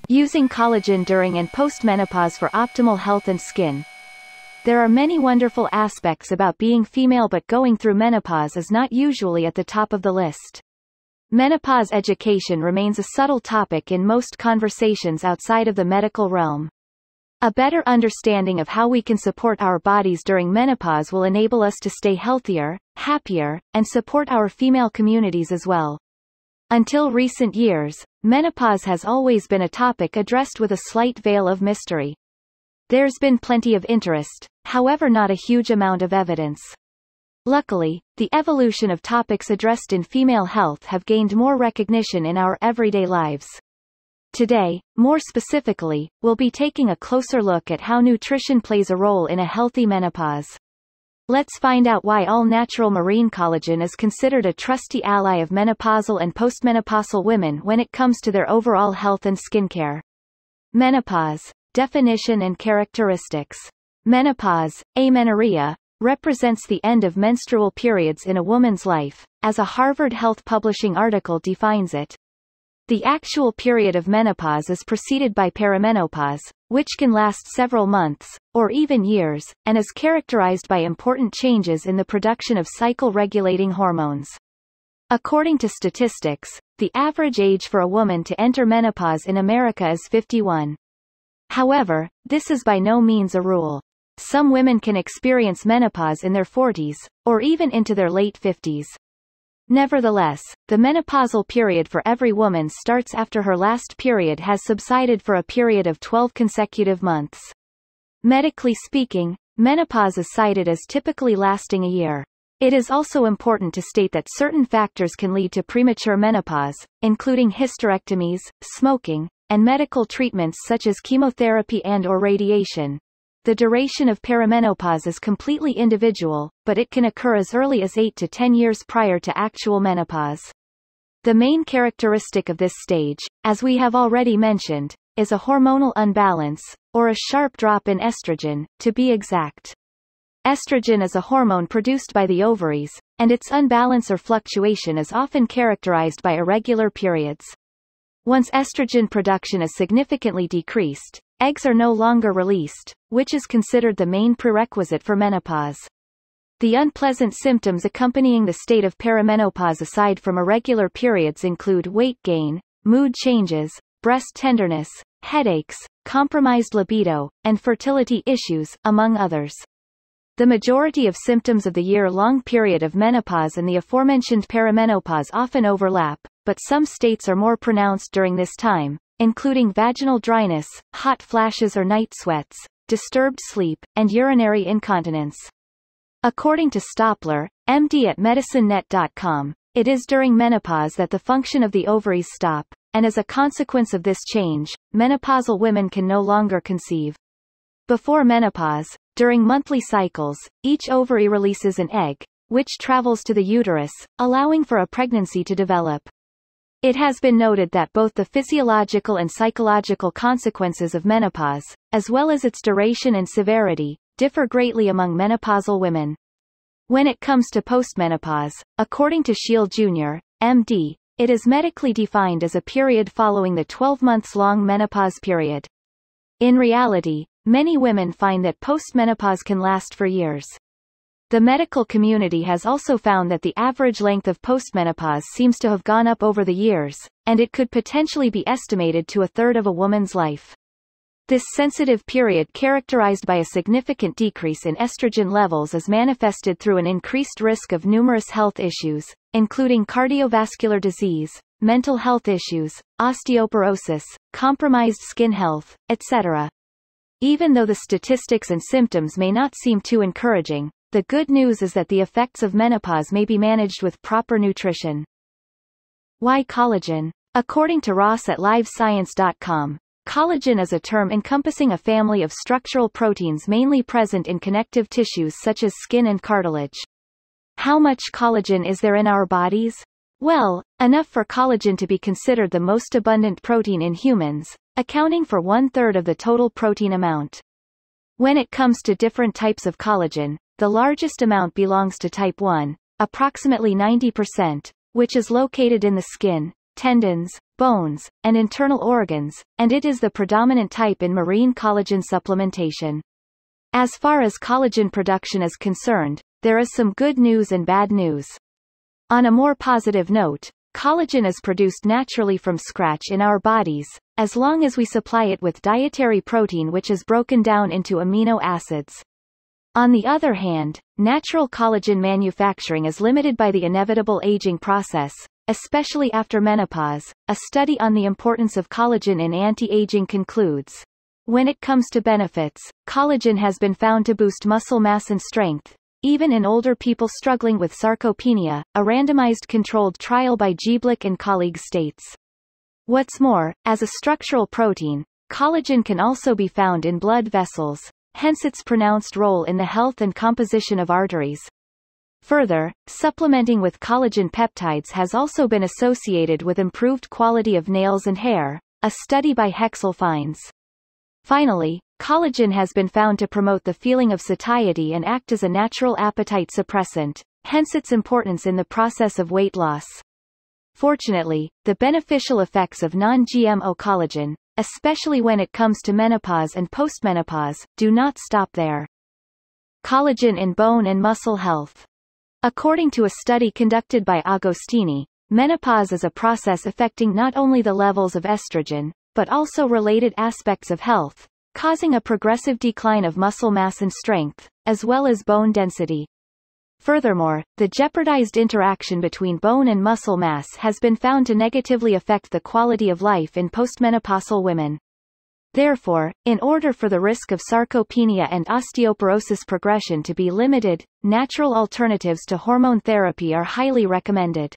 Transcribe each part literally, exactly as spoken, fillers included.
Using collagen during and post-menopause for optimal health and skin. There are many wonderful aspects about being female, but going through menopause is not usually at the top of the list. Menopause education remains a subtle topic in most conversations outside of the medical realm. A better understanding of how we can support our bodies during menopause will enable us to stay healthier, happier, and support our female communities as well. Until recent years, menopause has always been a topic addressed with a slight veil of mystery. There's been plenty of interest, however not a huge amount of evidence. Luckily, the evolution of topics addressed in female health have gained more recognition in our everyday lives. Today, more specifically, we'll be taking a closer look at how nutrition plays a role in a healthy menopause. Let's find out why all-natural marine collagen is considered a trusty ally of menopausal and postmenopausal women when it comes to their overall health and skincare. Menopause. Definition and characteristics. Menopause, amenorrhea, represents the end of menstrual periods in a woman's life, as a Harvard Health Publishing article defines it. The actual period of menopause is preceded by perimenopause, which can last several months, or even years, and is characterized by important changes in the production of cycle-regulating hormones. According to statistics, the average age for a woman to enter menopause in America is fifty-one. However, this is by no means a rule. Some women can experience menopause in their forties, or even into their late fifties. Nevertheless, the menopausal period for every woman starts after her last period has subsided for a period of twelve consecutive months. Medically speaking, menopause is cited as typically lasting a year. It is also important to state that certain factors can lead to premature menopause, including hysterectomies, smoking, and medical treatments such as chemotherapy and/or radiation. The duration of perimenopause is completely individual, but it can occur as early as eight to ten years prior to actual menopause. The main characteristic of this stage, as we have already mentioned, is a hormonal unbalance, or a sharp drop in estrogen, to be exact. Estrogen is a hormone produced by the ovaries, and its unbalance or fluctuation is often characterized by irregular periods. Once estrogen production is significantly decreased, eggs are no longer released, which is considered the main prerequisite for menopause. The unpleasant symptoms accompanying the state of perimenopause aside from irregular periods include weight gain, mood changes, breast tenderness, headaches, compromised libido, and fertility issues, among others. The majority of symptoms of the year-long period of menopause and the aforementioned perimenopause often overlap, but some states are more pronounced during this time, including vaginal dryness, hot flashes or night sweats, disturbed sleep, and urinary incontinence. According to Stopler, M D at medicine net dot com, it is during menopause that the function of the ovaries stop, and as a consequence of this change, menopausal women can no longer conceive. Before menopause, during monthly cycles, each ovary releases an egg, which travels to the uterus, allowing for a pregnancy to develop. It has been noted that both the physiological and psychological consequences of menopause, as well as its duration and severity, differ greatly among menopausal women. When it comes to postmenopause, according to Shield Junior, M D, it is medically defined as a period following the twelve months long menopause period. In reality, many women find that postmenopause can last for years. The medical community has also found that the average length of postmenopause seems to have gone up over the years, and it could potentially be estimated to a third of a woman's life. This sensitive period, characterized by a significant decrease in estrogen levels, is manifested through an increased risk of numerous health issues, including cardiovascular disease, mental health issues, osteoporosis, compromised skin health, et cetera. Even though the statistics and symptoms may not seem too encouraging, the good news is that the effects of menopause may be managed with proper nutrition. Why collagen? According to Ross at live science dot com, collagen is a term encompassing a family of structural proteins mainly present in connective tissues such as skin and cartilage. How much collagen is there in our bodies? Well, enough for collagen to be considered the most abundant protein in humans, accounting for one-third of the total protein amount. When it comes to different types of collagen, the largest amount belongs to type one, approximately ninety percent, which is located in the skin, tendons, bones, and internal organs, and it is the predominant type in marine collagen supplementation. As far as collagen production is concerned, there is some good news and bad news. On a more positive note, collagen is produced naturally from scratch in our bodies, as long as we supply it with dietary protein which is broken down into amino acids. On the other hand, natural collagen manufacturing is limited by the inevitable aging process, especially after menopause. A study on the importance of collagen in anti-aging concludes, when it comes to benefits, collagen has been found to boost muscle mass and strength, even in older people struggling with sarcopenia, a randomized controlled trial by Gieblich and colleagues states. What's more, as a structural protein, collagen can also be found in blood vessels, hence its pronounced role in the health and composition of arteries. Further, supplementing with collagen peptides has also been associated with improved quality of nails and hair, a study by Hexel finds. Finally, collagen has been found to promote the feeling of satiety and act as a natural appetite suppressant, hence its importance in the process of weight loss. Fortunately, the beneficial effects of non-G M O collagen, especially when it comes to menopause and postmenopause, do not stop there. Collagen in bone and muscle health. According to a study conducted by Agostini, menopause is a process affecting not only the levels of estrogen, but also related aspects of health, causing a progressive decline of muscle mass and strength, as well as bone density. Furthermore, the jeopardized interaction between bone and muscle mass has been found to negatively affect the quality of life in postmenopausal women. Therefore, in order for the risk of sarcopenia and osteoporosis progression to be limited, natural alternatives to hormone therapy are highly recommended.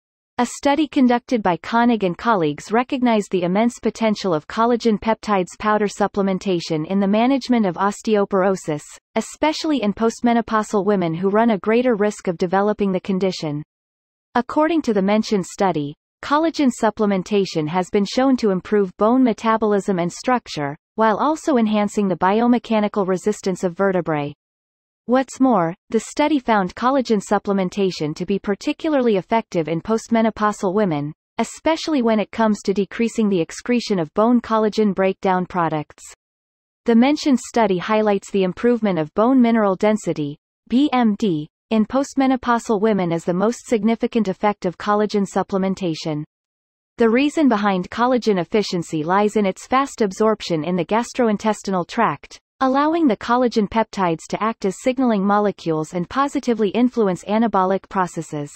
A study conducted by Koenig and colleagues recognized the immense potential of collagen peptides powder supplementation in the management of osteoporosis, especially in postmenopausal women who run a greater risk of developing the condition. According to the mentioned study, collagen supplementation has been shown to improve bone metabolism and structure, while also enhancing the biomechanical resistance of vertebrae. What's more, the study found collagen supplementation to be particularly effective in postmenopausal women, especially when it comes to decreasing the excretion of bone collagen breakdown products. The mentioned study highlights the improvement of bone mineral density, B M D, in postmenopausal women as the most significant effect of collagen supplementation. The reason behind collagen efficiency lies in its fast absorption in the gastrointestinal tract, allowing the collagen peptides to act as signaling molecules and positively influence anabolic processes.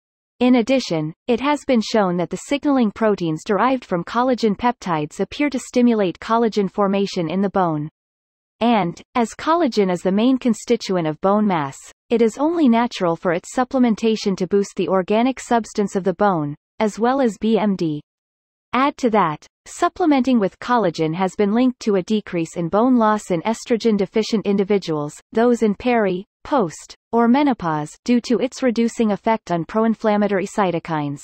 In addition, it has been shown that the signaling proteins derived from collagen peptides appear to stimulate collagen formation in the bone. And, as collagen is the main constituent of bone mass, it is only natural for its supplementation to boost the organic substance of the bone, as well as B M D. Add to that, supplementing with collagen has been linked to a decrease in bone loss in estrogen-deficient individuals, those in peri, post, or menopause, due to its reducing effect on pro-inflammatory cytokines.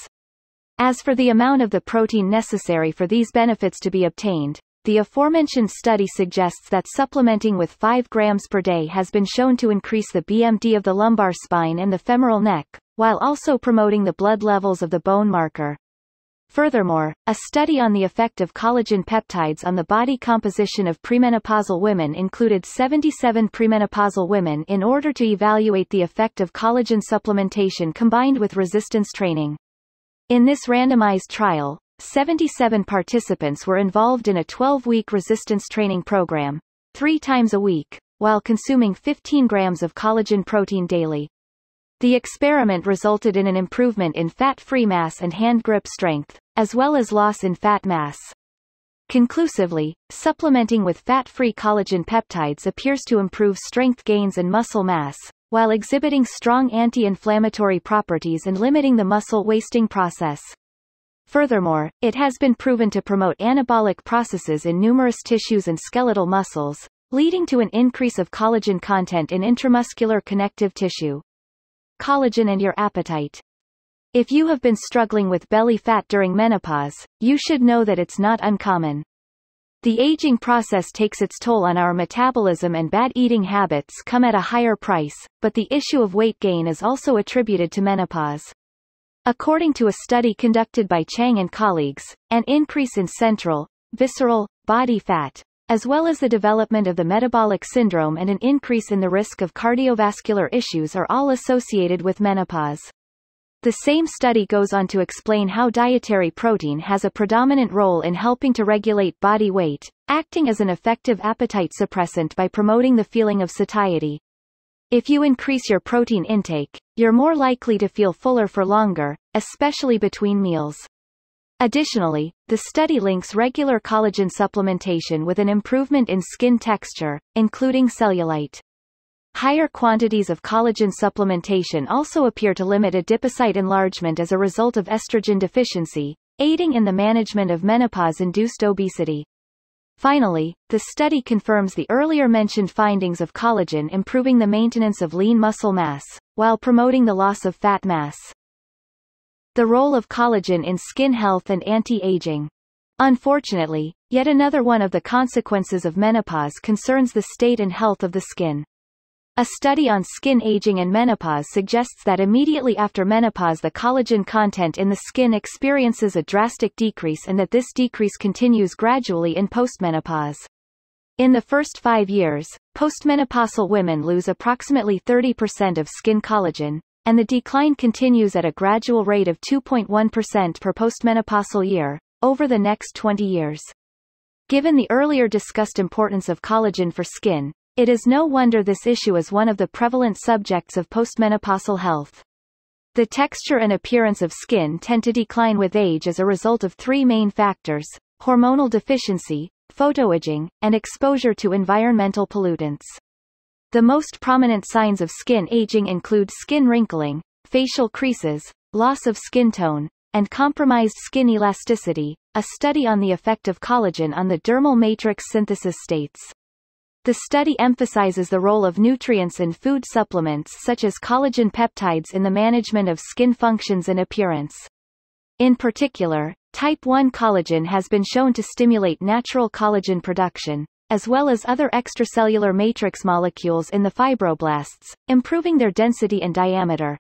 As for the amount of the protein necessary for these benefits to be obtained, the aforementioned study suggests that supplementing with five grams per day has been shown to increase the B M D of the lumbar spine and the femoral neck, while also promoting the blood levels of the bone marker. Furthermore, a study on the effect of collagen peptides on the body composition of premenopausal women included seventy-seven premenopausal women in order to evaluate the effect of collagen supplementation combined with resistance training. In this randomized trial, seventy-seven participants were involved in a twelve-week resistance training program, three times a week, while consuming fifteen grams of collagen protein daily. The experiment resulted in an improvement in fat-free mass and hand grip strength, as well as loss in fat mass. Conclusively, supplementing with fat-free collagen peptides appears to improve strength gains and muscle mass, while exhibiting strong anti-inflammatory properties and limiting the muscle wasting process. Furthermore, it has been proven to promote anabolic processes in numerous tissues and skeletal muscles, leading to an increase of collagen content in intramuscular connective tissue. Collagen and your appetite. If you have been struggling with belly fat during menopause, you should know that it's not uncommon. The aging process takes its toll on our metabolism and bad eating habits come at a higher price, but the issue of weight gain is also attributed to menopause. According to a study conducted by Chang and colleagues, an increase in central, visceral, body fat, as well as the development of the metabolic syndrome and an increase in the risk of cardiovascular issues are all associated with menopause. The same study goes on to explain how dietary protein has a predominant role in helping to regulate body weight, acting as an effective appetite suppressant by promoting the feeling of satiety. If you increase your protein intake, you're more likely to feel fuller for longer, especially between meals. Additionally, the study links regular collagen supplementation with an improvement in skin texture, including cellulite. Higher quantities of collagen supplementation also appear to limit adipocyte enlargement as a result of estrogen deficiency, aiding in the management of menopause-induced obesity. Finally, the study confirms the earlier mentioned findings of collagen improving the maintenance of lean muscle mass, while promoting the loss of fat mass. The role of collagen in skin health and anti-aging. Unfortunately, yet another one of the consequences of menopause concerns the state and health of the skin. A study on skin aging and menopause suggests that immediately after menopause the collagen content in the skin experiences a drastic decrease and that this decrease continues gradually in postmenopause. In the first five years, postmenopausal women lose approximately thirty percent of skin collagen, and the decline continues at a gradual rate of two point one percent per postmenopausal year, over the next twenty years. Given the earlier discussed importance of collagen for skin, it is no wonder this issue is one of the prevalent subjects of postmenopausal health. The texture and appearance of skin tend to decline with age as a result of three main factors: hormonal deficiency, photoaging, and exposure to environmental pollutants. The most prominent signs of skin aging include skin wrinkling, facial creases, loss of skin tone, and compromised skin elasticity. A study on the effect of collagen on the dermal matrix synthesis states. The study emphasizes the role of nutrients in food supplements such as collagen peptides in the management of skin functions and appearance. In particular, type one collagen has been shown to stimulate natural collagen production, as well as other extracellular matrix molecules in the fibroblasts, improving their density and diameter.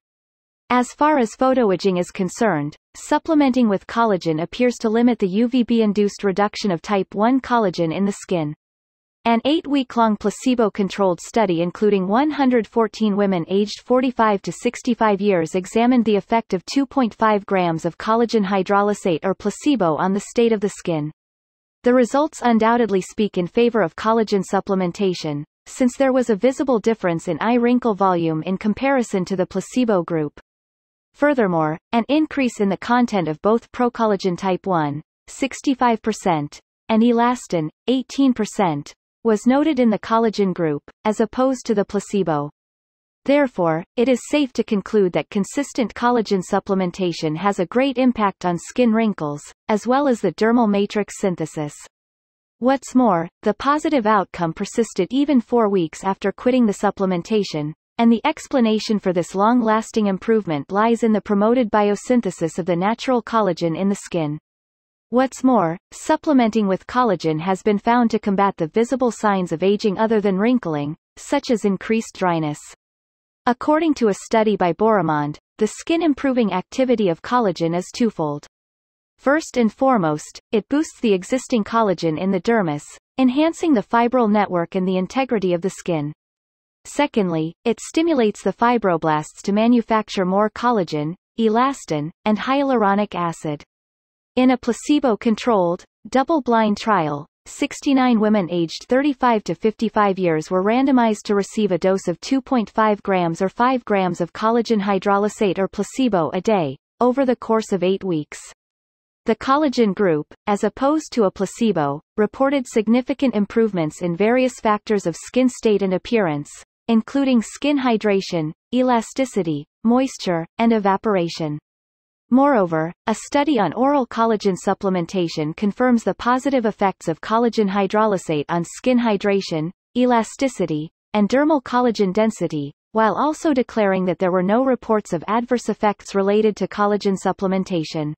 As far as photoaging is concerned, supplementing with collagen appears to limit the U V B-induced reduction of type one collagen in the skin. An eight-week-long placebo-controlled study including one hundred fourteen women aged forty-five to sixty-five years examined the effect of two point five grams of collagen hydrolysate or placebo on the state of the skin. The results undoubtedly speak in favor of collagen supplementation, since there was a visible difference in eye wrinkle volume in comparison to the placebo group. Furthermore, an increase in the content of both procollagen type one, sixty-five percent, and elastin, eighteen percent, was noted in the collagen group, as opposed to the placebo. Therefore, it is safe to conclude that consistent collagen supplementation has a great impact on skin wrinkles, as well as the dermal matrix synthesis. What's more, the positive outcome persisted even four weeks after quitting the supplementation, and the explanation for this long-lasting improvement lies in the promoted biosynthesis of the natural collagen in the skin. What's more, supplementing with collagen has been found to combat the visible signs of aging other than wrinkling, such as increased dryness. According to a study by Borimond, the skin-improving activity of collagen is twofold. First and foremost, it boosts the existing collagen in the dermis, enhancing the fibril network and the integrity of the skin. Secondly, it stimulates the fibroblasts to manufacture more collagen, elastin, and hyaluronic acid. In a placebo-controlled, double-blind trial, sixty-nine women aged thirty-five to fifty-five years were randomized to receive a dose of two point five grams or five grams of collagen hydrolysate or placebo a day, over the course of eight weeks. The collagen group, as opposed to a placebo, reported significant improvements in various factors of skin state and appearance, including skin hydration, elasticity, moisture, and evaporation. Moreover, a study on oral collagen supplementation confirms the positive effects of collagen hydrolysate on skin hydration, elasticity, and dermal collagen density, while also declaring that there were no reports of adverse effects related to collagen supplementation.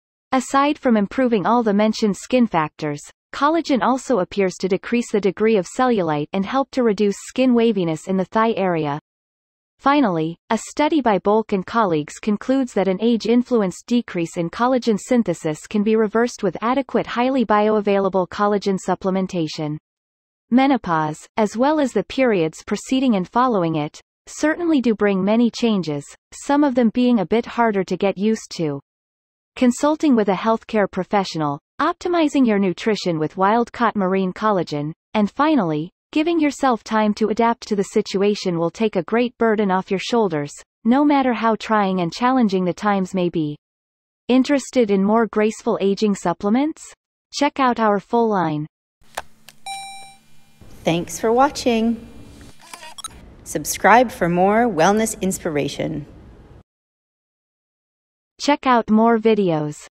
Aside from improving all the mentioned skin factors, collagen also appears to decrease the degree of cellulite and help to reduce skin waviness in the thigh area. Finally, a study by Bolk and colleagues concludes that an age-influenced decrease in collagen synthesis can be reversed with adequate highly bioavailable collagen supplementation. Menopause, as well as the periods preceding and following it, certainly do bring many changes, some of them being a bit harder to get used to. Consulting with a healthcare professional, optimizing your nutrition with wild-caught marine collagen, and finally, giving yourself time to adapt to the situation will take a great burden off your shoulders, no matter how trying and challenging the times may be. Interested in more graceful aging supplements? Check out our full line. Thanks for watching. Subscribe for more wellness inspiration. Check out more videos.